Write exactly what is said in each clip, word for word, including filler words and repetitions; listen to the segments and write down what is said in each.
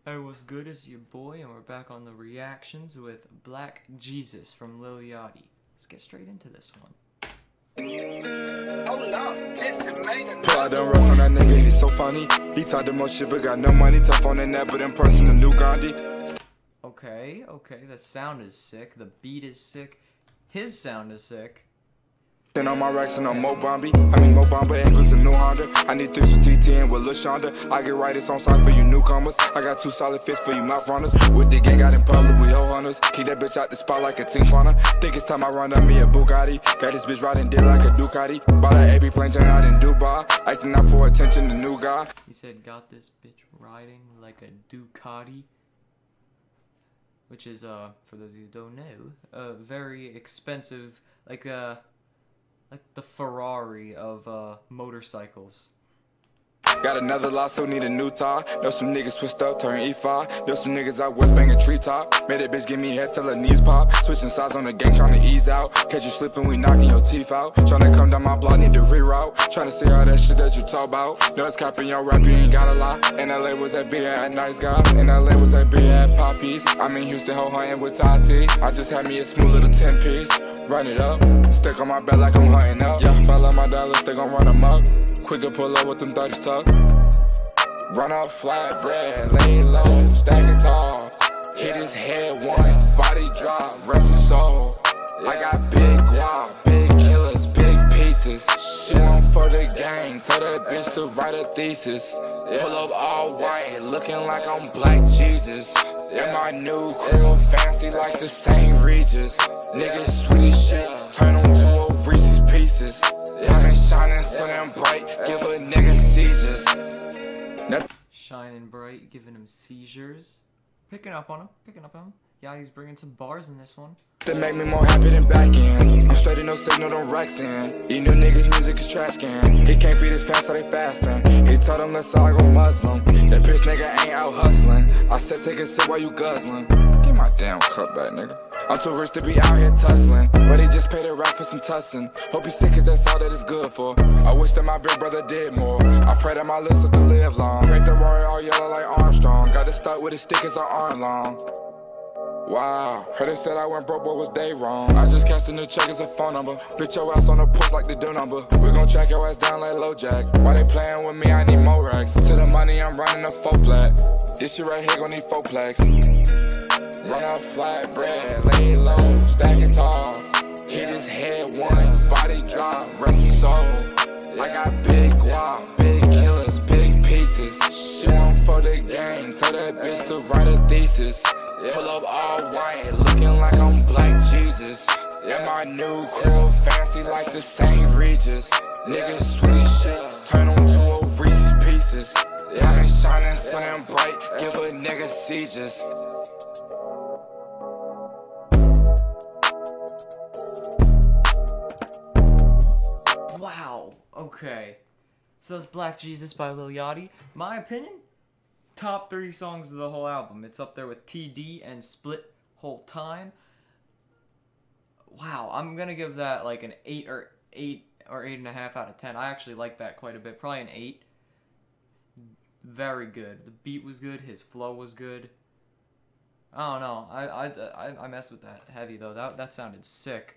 Hey, what's good? It's your boy, and we're back on the reactions with Black Jesus from Lil Yachty. Let's get straight into this one. Pull out them rocks on that nigga, he's so funny. He talk the most shit but got no money. Tough on the net, but in person, the new Gandhi. Okay, okay, the sound is sick, the beat is sick, his sound is sick. Then on my racks and on Mo Bombi. I mean Mo Bamba includes a new Honda. I need things with T T and with Lil Shonda. I get right, it's on side for you newcomers. I got two solid fists for you mouth runners. With the gang out in public, we hoe hunters. Keep that bitch out the spot like a team funner. Think it's time I run up me a Bugatti. Got this bitch riding dick like a Ducati. Bought an A B plane jump out in Dubai. Acting out for attention, the new guy. He said, got this bitch riding like a Ducati. Which is, uh, for those who don't know, a very expensive, like, uh, like the Ferrari of uh, motorcycles. Got another lot, so need a new tie. Know some niggas switched up, turn E five. Know some niggas out west banging treetop. Made that bitch give me head till her knees pop. Switching sides on the gang, trying to ease out. Catch you slipping, we knocking your teeth out. Trying to come down my block, need to reroute. Trying to see all that shit that you talk about. Know it's capping your rap, you ain't got a lot. In L A was that big at Nice Guy. In L A was that big at Poppies. I'm in Houston, ho hunting with Tati. I just had me a smooth little ten piece. Run it up, stick on my back like I'm hunting up. Yeah, follow my dollars, they gon' run them up. Quick to pull up with them thirty stuck. Run up flat bread, lay low, stack it tall. Hit his head once, body drop, rest his soul. I got big guap, big killers, big pieces. Shit on for the gang, tell that bitch to write a thesis. Pull up all white, looking like I'm Black Jesus. And my new crew fancy like the Saint Regis. Niggas sweet as shit, turn them to a Reese's Pieces. Diamond shining, swimming bright, give a nigga seizures. Shining bright, giving him seizures. Picking up on him, picking up on him. Yeah, he's bringing some bars in this one. That make me more happy than back ends. I'm straight in no signal, don't racks in. These new niggas' music is trash can. He can't beat his fast, so they fasting. He told him let's all go Muslim. That bitch nigga ain't out hustling. I said take a sip while you guzzling. Get my damn cup back, nigga. I'm too rich to be out here tussling, but he just paid a rap for some tussin'. Hope he's sick cause that's all that it's good for. I wish that my big brother did more. I pray that my little sister live long. Paint the Rory all yellow like Armstrong. Got to start with his stickers an arm long. Wow, heard they said I went broke, but was they wrong? I just cashed a new check as a phone number. Bitch your ass on the post like the do number. We gon' track your ass down like low jack. Why they playin' with me? I need more racks. To the money, I'm running a four flat. This shit right here gon' need four plaques. Run out flat bread, lay low, stack it tall. Hit his head once, body drop, rest his soul. I got big guap, big killers, big pieces. Shit on for the gang, tell that bitch to write a thesis. Pull up all white, looking like I'm Black Jesus. And my new crew fancy like the Saint Regis. Niggas sweet as shit, turn them to a Reese's Pieces. Diamond shining, swimming bright, give a nigga seizures. Wow, okay. So that's Black Jesus by Lil Yachty. My opinion, top three songs of the whole album. It's up there with T D and Split Whole Time. Wow, I'm gonna give that like an eight or eight or eight and a half out of ten. I actually like that quite a bit. Probably an eight. Very good. The beat was good. His flow was good. I don't know. I I I, I messed with that heavy though. That that sounded sick.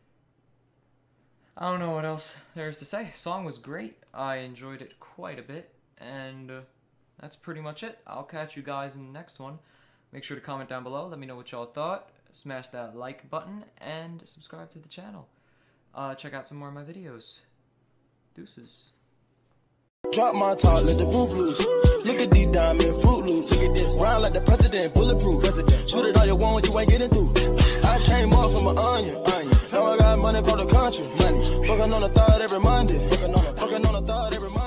I don't know what else there is to say. Song was great. I enjoyed it quite a bit, and uh, that's pretty much it. I'll catch you guys in the next one. Make sure to comment down below. Let me know what y'all thought. Smash that like button and subscribe to the channel. Uh, check out some more of my videos. Deuces. Drop my top, let the roof loose. Look at these diamond Fruit Loops. Look at this, round like the president, bulletproof. President. Shoot it all you want, you ain't getting through. I came up from an onion, onion. Now I got money for the country, money. Fucking on the third every Monday. Fucking on the third every Monday.